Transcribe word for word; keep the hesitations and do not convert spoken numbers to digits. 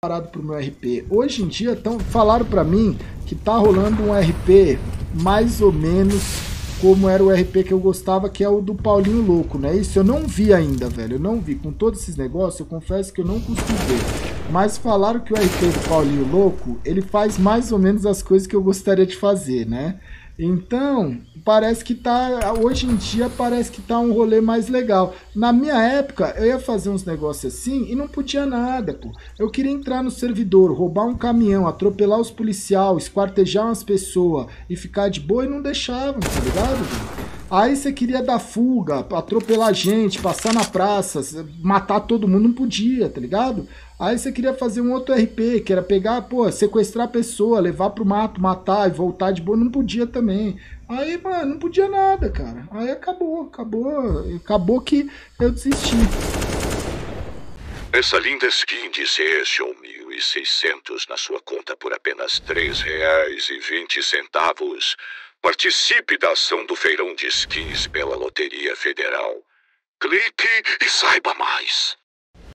Parado pro meu R P. Hoje em dia, tão, falaram pra mim que tá rolando um R P mais ou menos como era o R P que eu gostava, que é o do Paulinho Louco, né? Isso eu não vi ainda, velho. Eu não vi. Com todos esses negócios, eu confesso que eu não consegui ver. Mas falaram que o R P do Paulinho Louco, ele faz mais ou menos as coisas que eu gostaria de fazer, né? Então, parece que tá, hoje em dia parece que tá um rolê mais legal. Na minha época, eu ia fazer uns negócios assim e não podia nada, pô. Eu queria entrar no servidor, roubar um caminhão, atropelar os policiais, esquartejar umas pessoas e ficar de boa e não deixavam, tá ligado, velho? Aí você queria dar fuga, atropelar gente, passar na praça, matar todo mundo, não podia, tá ligado? Aí você queria fazer um outro R P, que era pegar, pô, sequestrar a pessoa, levar pro mato, matar e voltar de boa, não podia também. Aí, mano, não podia nada, cara. Aí acabou, acabou, acabou que eu desisti. Essa linda skin de Session mil e seiscentos na sua conta por apenas três reais e vinte centavos. Participe da ação do feirão de skins pela Loteria Federal. Clique e saiba mais.